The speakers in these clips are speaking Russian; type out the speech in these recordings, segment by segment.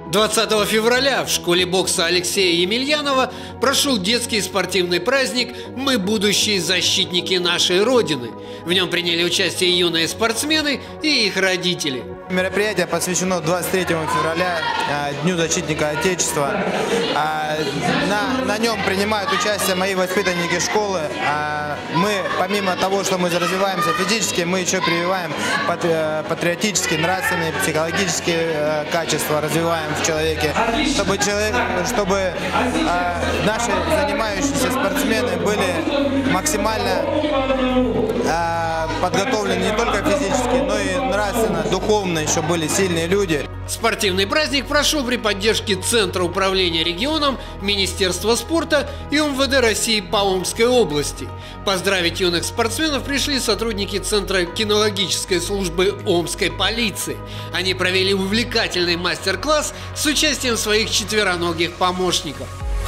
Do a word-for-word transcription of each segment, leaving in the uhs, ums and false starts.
двадцатого февраля в школе бокса Алексея Емельянова прошел детский спортивный праздник «Мы будущие защитники нашей Родины». В нем приняли участие юные спортсмены и их родители. Мероприятие посвящено двадцать третьему февраля, Дню защитника Отечества. На, на нем принимают участие мои воспитанники школы. Мы, помимо того, что мы развиваемся физически, мы еще прививаем патриотические, нравственные, психологические качества, развиваем в человеке, чтобы, человек, чтобы наши занимающиеся спортсмены были максимально подготовлены не только физически, но и нравственно, духовно, еще были сильные люди. Спортивный праздник прошел при поддержке Центра управления регионом, Министерства спорта и эм вэ дэ России по Омской области. Поздравить юных спортсменов пришли сотрудники Центра кинологической службы Омской полиции. Они провели увлекательный мастер-класс с участием своих четвероногих помощников.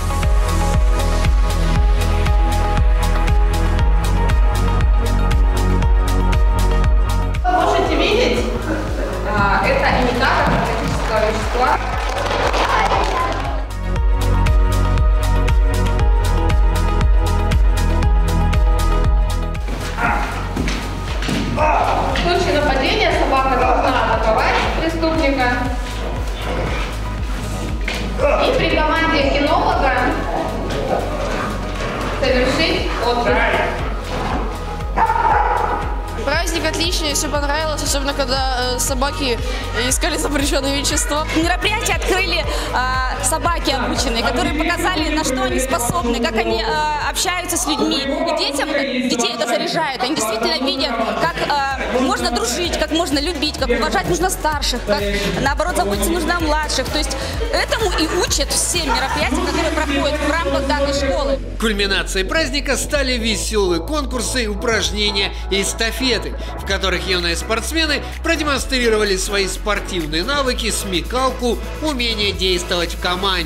Это имитатор наркотического вещества. В случае нападения собака должна атаковать преступника. И при команде кинолога совершить отпуск. Праздник отличный, все понравилось, особенно когда э, собаки искали запрещенные вещества. Мероприятие открыли э, собаки обученные, которые показали, на что они способны, как они э, общаются с людьми. И детям, детей это заряжает, они действительно видят, как э, можно дружить, как можно любить, как уважать нужно старших, как наоборот заботиться нужно о младших. То есть этому и учат все мероприятия, которые проходят в рамках данной школы. Кульминацией праздника стали веселые конкурсы, упражнения и эстафеты, в которых юные спортсмены продемонстрировали свои спортивные навыки, смекалку, умение действовать в команде.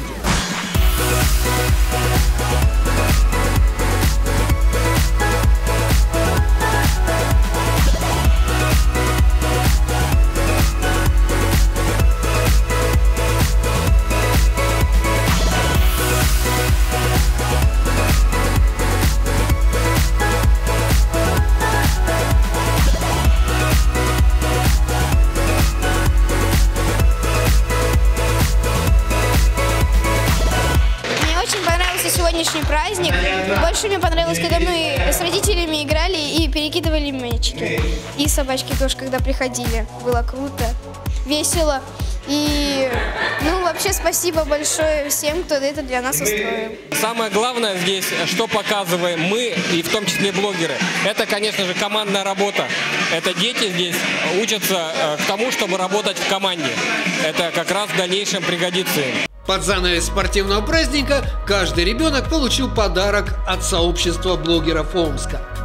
Сегодняшний праздник. Больше мне понравилось, когда мы с родителями играли и перекидывали мячики. И собачки тоже, когда приходили. Было круто, весело. И, ну, вообще спасибо большое всем, кто это для нас устроил. Самое главное здесь, что показываем мы, и в том числе блогеры, это, конечно же, командная работа. Это дети здесь учатся к тому, чтобы работать в команде. Это как раз в дальнейшем пригодится им. Под занавес спортивного праздника каждый ребенок получил подарок от сообщества блогеров Омска.